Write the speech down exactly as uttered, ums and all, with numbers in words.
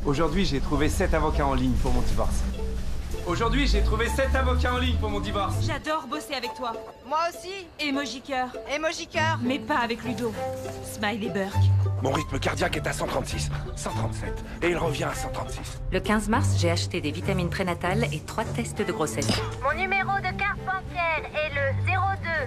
Aujourd'hui, j'ai trouvé sept avocats en ligne pour mon divorce. Aujourd'hui, j'ai trouvé sept avocats en ligne pour mon divorce. J'adore bosser avec toi. Moi aussi. Emoji cœur. Emoji cœur. Mais pas avec Ludo. Smiley Burke. Mon rythme cardiaque est à cent trente-six, cent trente-sept, et il revient à cent trente-six. Le quinze mars, j'ai acheté des vitamines prénatales et trois tests de grossesse. Mon numéro de carte bancaire est le zéro deux